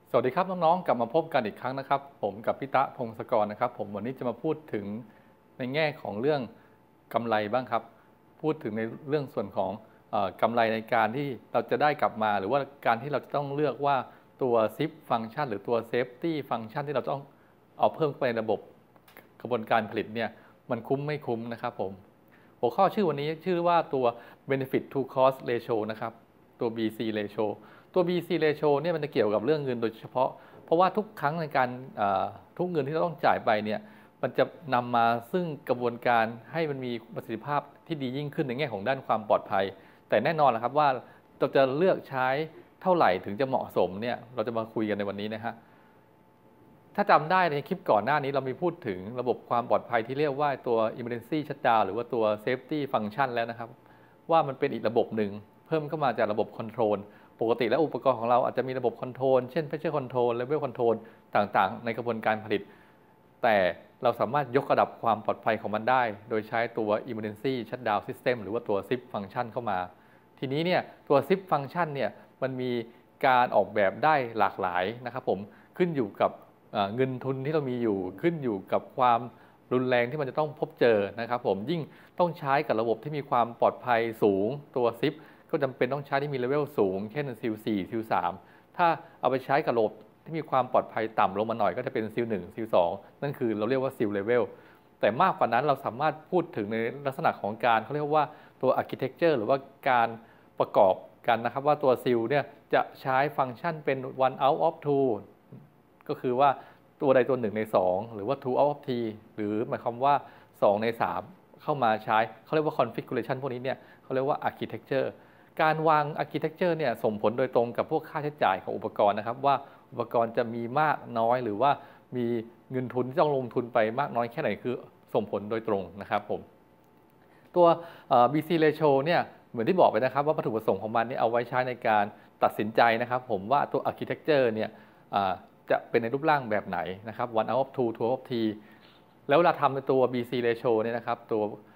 สวัสดีครับน้องๆกลับมาพบกันอีกครั้งนะครับผมกับพี่ตะพงศกรนะครับผมวันนี้จะมาพูดถึงในแง่ของเรื่องกำไรบ้างครับพูดถึงในเรื่องส่วนของกำไรในการที่เราจะได้กลับมาหรือว่าการที่เราจะต้องเลือกว่าตัว zip ฟังก์ชันหรือตัว safety ฟังก์ชันที่เราต้องเอาเพิ่มไปในระบบกระบวนการผลิตเนี่ยมันคุ้มไม่คุ้มนะครับผมหัวข้อชื่อวันนี้ชื่อว่าตัว benefit to cost ratio นะครับตัว BC ratio ตัว BC ratio เนี่ยมันจะเกี่ยวกับเรื่องเงินโดยเฉพาะเพราะว่าทุกครั้งในการทุกเงินที่เราต้องจ่ายไปเนี่ยมันจะนำมาซึ่งกระบวนการให้มันมีประสิทธิภาพที่ดียิ่งขึ้นในแง่ของด้านความปลอดภัยแต่แน่นอนแหละครับว่าเราจะเลือกใช้เท่าไหร่ถึงจะเหมาะสมเนี่ยเราจะมาคุยกันในวันนี้นะฮะถ้าจำได้ในคลิปก่อนหน้านี้เรามีพูดถึงระบบความปลอดภัยที่เรียกว่าตัว emergency shutdown หรือว่าตัว safety function แล้วนะครับว่ามันเป็นอีกระบบหนึ่งเพิ่มเข้ามาจากระบบคอนโทรลปกติแล้วอุปกรณ์ของเราอาจจะมีระบบคอนโทรลเช่น pressure control level control ต่างๆในกระบวนการผลิตแต่เราสามารถยกระดับความปลอดภัยของมันได้โดยใช้ตัว emergency shutdown system หรือว่าตัว ZIP function เข้ามาทีนี้เนี่ยตัว ZIP function เนี่ยมันมีการออกแบบได้หลากหลายนะครับผมขึ้นอยู่กับเงินทุนที่เรามีอยู่ขึ้นอยู่กับความรุนแรงที่มันจะต้องพบเจอนะครับผมยิ่งต้องใช้กับระบบที่มีความปลอดภัยสูงตัว ZIP ก็จำเป็นต้องใช้ที่มีเลเวลสูงเช่น ซิล 4 ซิล 3ถ้าเอาไปใช้กับระบบที่มีความปลอดภัยต่ำลงมาหน่อยก็จะเป็นซิล 1 ซิล 2นั่นคือเราเรียกว่าซิลเลเวลแต่มากกว่านั้นเราสามารถพูดถึงในลักษณะของการเขาเรียกว่าตัว architecture หรือว่าการประกอบกันนะครับว่าตัวซิลเนี่ยจะใช้ฟังก์ชันเป็น one out of two ก็คือว่าตัวใดตัว1ใน2หรือว่า two out of three หรือหมายความว่า2ใน3เข้ามาใช้เขาเรียกว่า configuration พวกนี้เนี่ยเขาเรียกว่า architecture การวาง architecture เนี่ยส่งผลโดยตรงกับพวกค่าใช้จ่ายของอุปกรณ์นะครับว่าอุปกรณ์จะมีมากน้อยหรือว่ามีเงินทุนที่ต้องลงทุนไปมากน้อยแค่ไหนคือส่งผลโดยตรงนะครับผมตัว BC ratio เนี่ยเหมือนที่บอกไปนะครับว่าวัตถุประสงค์ของมันนี่เอาไว้ใช้ในการตัดสินใจนะครับผมว่าตัว architecture เนี่ยจะเป็นในรูปร่างแบบไหนนะครับ one out of two two out of three แล้วเวลาทำในตัว BC ratio เนี่ยนะครับตัว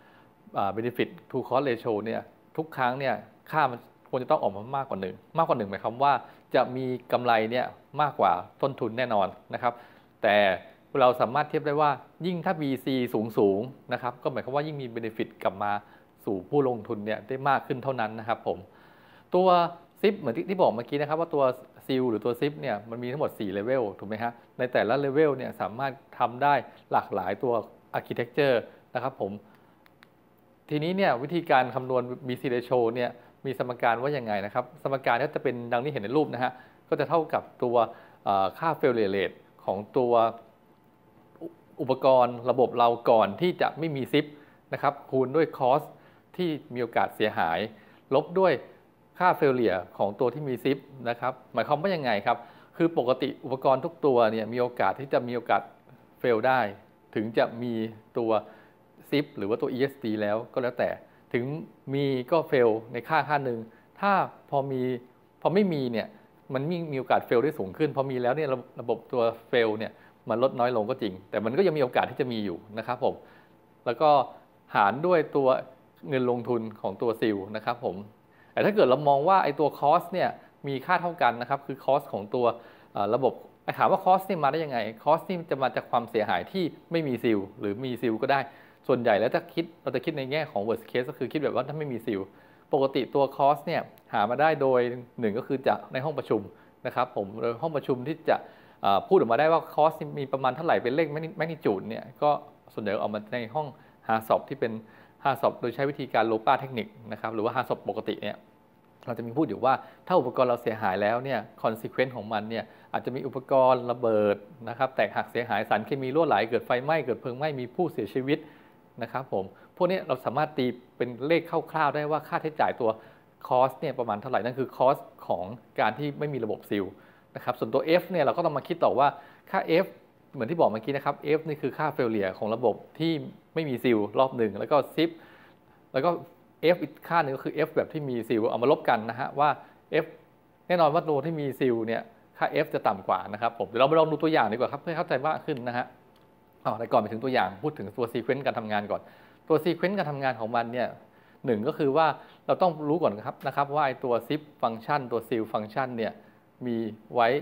benefit to cost ratio เนี่ยทุกครั้งเนี่ยค่ามันควรจะต้องออกมามากกว่า1มากกว่า1หมายความว่าจะมีกำไรเนี่ยมากกว่าต้นทุนแน่นอนนะครับแต่เราสามารถเทียบได้ว่ายิ่งถ้า BC สูงนะครับก็หมายความว่ายิ่งมี benefit กลับมาสู่ผู้ลงทุนเนี่ยได้มากขึ้นเท่านั้นนะครับผมตัวซิปเหมือนที่บอกเมื่อกี้นะครับว่าตัวซิลหรือตัวซิปเนี่ยมันมีทั้งหมด4เลเวลถูกไหมฮะในแต่ละเลเวลเนี่ยสามารถทำได้หลากหลายตัว architecture นะครับผมทีนี้เนี่ยวิธีการคำนวณ BC ratio เนี่ยมีสมการว่ายังไงนะครับสมการก็จะเป็นดังที่เห็นในรูปนะฮะก็จะเท่ากับตัวค่า failure rate ของตัวอุปกรณ์ระบบเราก่อนที่จะไม่มีซิปนะครับคูณด้วย cost ที่มีโอกาสเสียหายลบด้วยค่า failure ของตัวที่มีซิปนะครับหมายความว่ายังไงครับคือปกติอุปกรณ์ทุกตัวเนี่ยมีโอกาสที่จะมีโอกาส fail ได้ถึงจะมีตัวซิปหรือว่าตัว ESD แล้วก็แล้วแต่ถึงมีก็ fail ในค่าหนึ่งถ้าพอไม่มีเนี่ยมันมีโอกาส fail ได้สูงขึ้นพอมีแล้วเนี่ยระบบตัว fail เนี่ยมันลดน้อยลงก็จริงแต่มันก็ยังมีโอกาสที่จะมีอยู่นะครับผมแล้วก็หารด้วยตัวเงินลงทุนของตัวซิลนะครับผมแต่ถ้าเกิดเรามองว่าไอ้ตัวคอสเนี่ยมีค่าเท่ากันนะครับคือคอสของตัวระบบถามว่าคอสนี่มาได้ยังไงคอสนี่จะมาจากความเสียหายที่ไม่มีซิลหรือมีซิลก็ได้ส่วนใหญ่แล้วถ้าเราจะคิดในแง่ของ worst case ก็คือคิดแบบว่าถ้าไม่มีซิลปกติตัวคอสเนี่ยหามาได้โดย1ก็คือจากในห้องประชุมนะครับผมโดยห้องประชุมที่จะพูดออกมาได้ว่าคอสมีประมาณเท่าไหร่เป็นเลขแมกนิจูดเนี่ยก็ส่วนใหญ่เอามาในห้องหาสอบที่เป็นหาสอบโดยใช้วิธีการโลปาเทคนิคนะครับหรือว่าหาสอบปกติเนี่ยเราจะมีพูดอยู่ว่าถ้าอุปกรณ์เราเสียหายแล้วเนี่ยคอนซิเควนต์ของมันเนี่ยอาจจะมีอุปกรณ์ระเบิดนะครับแตกหักเสียหายสารเคมีรั่วไหลเกิดไฟไหม้เกิดเพลิงไหม้มีผู้เสียชีวิตนะครับผมพวกนี้เราสามารถตีเป็นเลขคร่าวๆได้ว่าค่าใช้จ่ายตัวคอสเนี่ยประมาณเท่าไหร่นั่นคือคอสของการที่ไม่มีระบบซิลนะครับส่วนตัว F เนี่ยเราก็ต้องมาคิดต่อว่าค่า F เหมือนที่บอกเมื่อกี้นะครับ F นี่คือค่า failure ของระบบที่ไม่มีซิลรอบหนึ่งแล้วก็ซิปแล้วก็ F อีกค่าหนึ่งก็คือ F แบบที่มีซิลเอามาลบกันนะฮะว่า F แน่นอนว่าตัวที่มีซิลเนี่ยค่า F จะต่ำกว่านะครับผมเดี๋ยวเราไปลองดูตัวอย่างดีกว่าครับเพื่อเข้าใจมากขึ้นนะฮะแต่ก่อนไปถึงตัวอย่างพูดถึงตัวซีเควนต์การทำงานก่อนตัวซีเควนต์การทำงานของมันเนี่ย1ก็คือว่าเราต้องรู้ก่อนนะครับว่าไอ้ตัว zip ฟังก์ชันตัว seal ฟังก์ชันเนี่ยมีไว้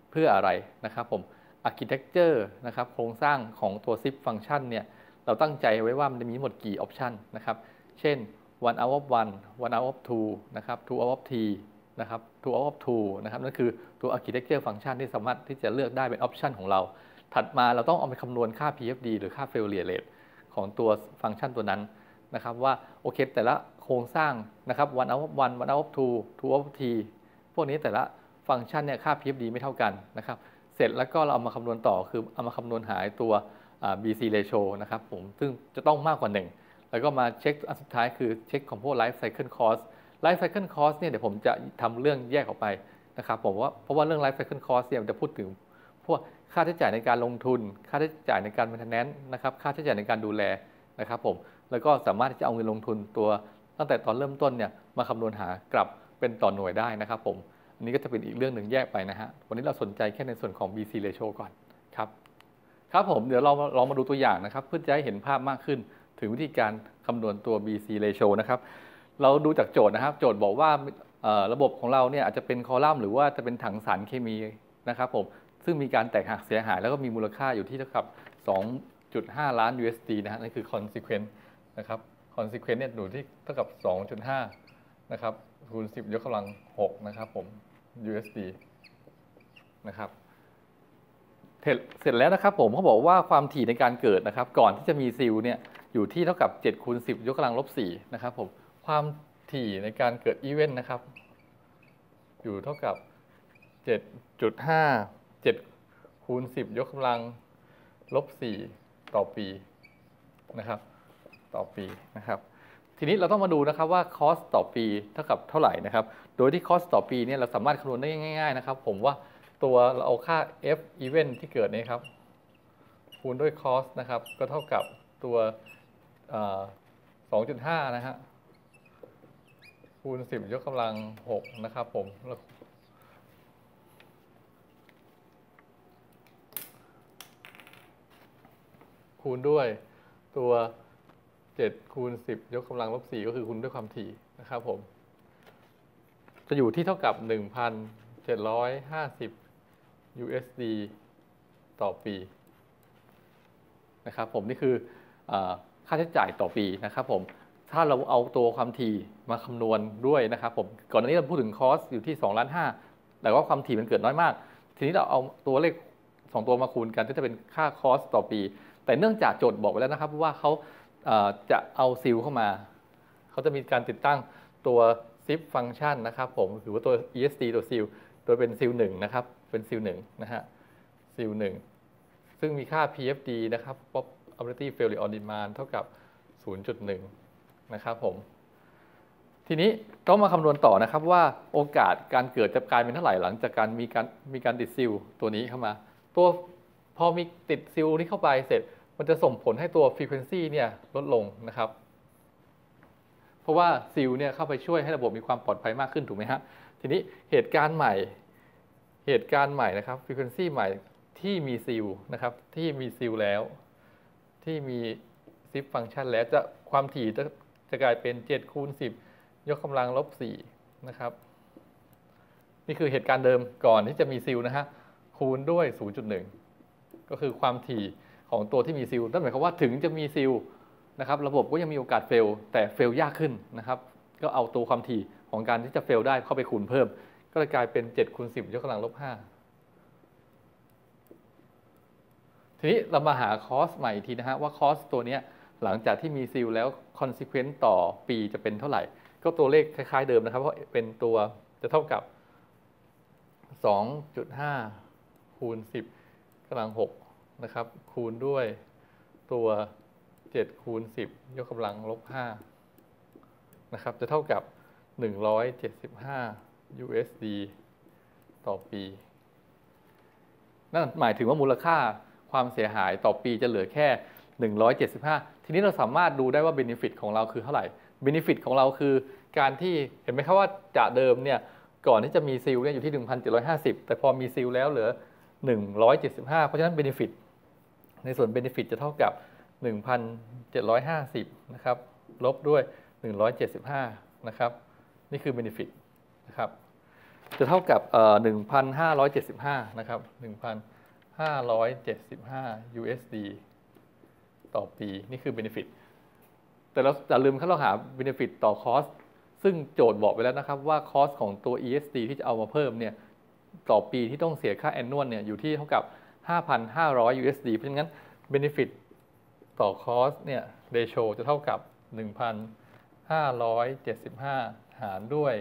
เพื่ออะไรนะครับผม architecture นะครับโครงสร้างของตัว zip function เนี่ยเราตั้งใจไว้ว่ามันจะมีหมดกี่ option นะครับเช่น one out of one one out of two นะครับ two out of three นะครับ two out of two นะครับนั่นคือตัว architecture function ที่สามารถที่จะเลือกได้เป็น option ของเราถัดมาเราต้องเอาไปคำนวณค่า PFD หรือค่า failure rate ของตัวฟังก์ชันตัวนั้นนะครับว่าโอเคแต่ละโครงสร้างนะครับ one out of one one out of two two out of three พวกนี้แต่ละฟังก์ชันเนี่ยค่า PFD ไม่เท่ากันนะครับเสร็จแล้วก็เราเอามาคำนวณต่อคือเอามาคำนวณหาตัว BC ratio นะครับผมซึ่งจะต้องมากกว่า 1แล้วก็มาเช็คอันสุดท้ายคือเช็คของพวก life cycle cost life cycle cost เนี่ยเดี๋ยวผมจะทำเรื่องแยกออกไปนะครับผมว่าเพราะว่าเรื่อง life cycle cost เนี่ยจะพูดถึงพวกค่าใช้จ่ายในการลงทุนค่าใช้จ่ายในการ maintenance นะครับค่าใช้จ่ายในการดูแลนะครับผมแล้วก็สามารถที่จะเอาเงินลงทุนตัวตั้งแต่ตอนเริ่มต้นเนี่ยมาคำนวณหากลับเป็นต่อหน่วยได้นะครับผมอันนี้ก็จะเป็นอีกเรื่องหนึ่งแยกไปนะฮะวันนี้เราสนใจแค่ในส่วนของ BC ratio ก่อนครับครับผมเดี๋ยวเราลองมาดูตัวอย่างนะครับเพื่อจะให้เห็นภาพมากขึ้นถึงวิธีการคำนวณตัว BC ratio นะครับเราดูจากโจทย์นะครับโจทย์บอกว่าระบบของเราเนี่ยอาจจะเป็นคอลัมน์หรือว่าจะเป็นถังสารเคมีนะครับผมซึ่งมีการแตกหักเสียหายแล้วก็มีมูลค่าอยู่ที่เท่ากับ 2.5 ล้าน USD นะฮะนั่นคือ consequence นะครับ consequence เนี่ยอยู่ที่เท่ากับ 2.5 นะครับคูณ 10 ยกกำลัง 6 นะครับผม USD นะครับเสร็จแล้วนะครับผมเขาบอกว่าความถี่ในการเกิดนะครับก่อนที่จะมีซิลเนี่ยอยู่ที่เท่ากับ7คูณ10 ยกกำลังลบ 4นะครับผมความถี่ในการเกิดอีเวนต์นะครับอยู่เท่ากับ 7.5 7คูณ10 ยกกำลังลบ 4 ต่อปีนะครับต่อปีนะครับทีนี้เราต้องมาดูนะครับว่า cost ต่อปีเท่ากับเท่าไหร่นะครับโดยที่ cost ต่อปีเนี่ยเราสามารถคำนวณได้ง่ายๆนะครับผมว่าตัวเราเอาค่า f event ที่เกิดนี้ครับคูณด้วย cost นะครับก็เท่ากับตัว 2.5 นะฮะคูณ 10 ยกกำลัง 6 นะครับผมคูณด้วยตัว7คูณ 10 ยกกำลังลบ 4ก็คือคูณด้วยความถี่นะครับผมจะอยู่ที่เท่ากับ 1,750 USD ต่อปีนะครับผมนี่คือค่าใช้จ่ายต่อปีนะครับผมถ้าเราเอาตัวความถี่มาคำนวณด้วยนะครับผมก่อนหน้านี้เราพูดถึงคอสอยู่ที่2.5 ล้านแต่ว่าความถี่มันเกิดน้อยมากทีนี้เราเอาตัวเลข2ตัวมาคูณกันก็จะเป็นค่าคอสต่อปีแต่เนื่องจากโจทย์บอกไว้แล้วนะครับว่าเขาจะเอาซิลเข้ามาเขาจะมีการติดตั้งตัว zip function นะครับผมหรือว่าตัว ESD ตัวซิลโดยเป็นซิล1นะครับเป็นซิล1นะฮะซิล1ซึ่งมีค่า PFD นะครับ probability failure on demand เท่ากับ 0.1 นะครับผมทีนี้ต้องมาคำนวณต่อนะครับว่าโอกาสการเกิดจะกลายเป็นเท่าไหร่หลังจากการมีการติดซิลตัวนี้เข้ามาตัวพอมีติดซิลนี้เข้าไปเสร็จมันจะส่งผลให้ตัว frequency เนี่ยลดลงนะครับเพราะว่าซิลเนี่ยเข้าไปช่วยให้ระบบมีความปลอดภัยมากขึ้นถูกไหมฮะทีนี้เหตุการณ์ใหม่นะครับ frequency ใหม่ที่มีซิลนะครับที่มีซิลแล้วที่มี zip function แล้วจะความถี่จะกลายเป็น7คูณ10 ยกกำลังลบ 4นะครับนี่คือเหตุการณ์เดิมก่อนที่จะมีซิลนะฮะคูณด้วย 0.1 ก็คือความถี่ของตัวที่มีซิลนั่นหมายความว่าถึงจะมีซิลนะครับระบบก็ยังมีโอกาสเฟลแต่เฟลยากขึ้นนะครับก็เอาตัวความถี่ของการที่จะเฟลได้เข้าไปคูณเพิ่มก็เลยกลายเป็น7คูณ10 ยกกำลังลบ 5ทีนี้เรามาหาคอสใหม่อีกทีนะฮะว่าคอสตัวนี้หลังจากที่มีซิลแล้ว consequence ต่อปีจะเป็นเท่าไหร่ก็ตัวเลขคล้ายๆเดิมนะครับเพราะเป็นตัวจะเท่ากับ 2.5 คูณ 10 กำลัง 6นะครับคูณด้วยตัว7คูณ10 ยกกำลังลบ 5นะครับจะเท่ากับ175 USD ต่อปีนั่นหมายถึงว่ามูลค่าความเสียหายต่อปีจะเหลือแค่175ทีนี้เราสามารถดูได้ว่า benefit ของเราคือเท่าไหร่ benefit ของเราคือการที่เห็นไหมครับว่าจากเดิมเนี่ยก่อนที่จะมีซิลเนี่ยอยู่ที่ 1,750 แต่พอมีซิลแล้วเหลือ175เพราะฉะนั้น benefit ในส่วน benefit จะเท่ากับ 1,750 นะครับลบด้วย175นะครับนี่คือ benefit นะครับจะเท่ากับ1,575 นะครับ 1,575 USD ต่อปีนี่คือ benefit แต่เราอย่าลืมเราหา benefit ต่อ cost ซึ่งโจทย์บอกไปแล้วนะครับว่า cost ของตัว ESD ที่จะเอามาเพิ่มเนี่ยต่อปีที่ต้องเสียค่า annual เนี่ยอยู่ที่เท่ากับ 5,500 USD เพราะฉะนั้น benefit ต่อ cost เนี่ย ratio จะเท่ากับ 1,575 หารด้วย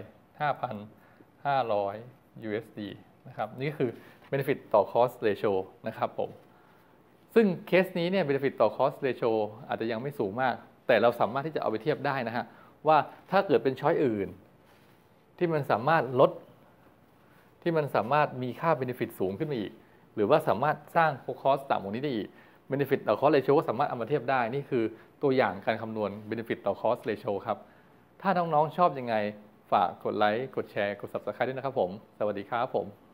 5,500 USD นะครับนี่คือ benefit ต่อ cost ratio นะครับผมซึ่งเคสนี้เนี่ย benefit ต่อ cost ratio อาจจะยังไม่สูงมากแต่เราสามารถที่จะเอาไปเทียบได้นะฮะว่าถ้าเกิดเป็นช้อยอื่นที่มันสามารถลดที่มันสามารถมีค่า benefit สูงขึ้นมาอีกหรือว่าสามารถสร้าง cost ต่ำกว่านี้ได้อีก benefit ต่อ cost ratio ก็สามารถเอามาเทียบได้นี่คือตัวอย่างการคำนวณ benefit ต่อ cost ratio ครับถ้าน้องๆชอบยังไงฝากกดไลค์กดแชร์กด Subscribe ด้วยนะครับผมสวัสดีครับผม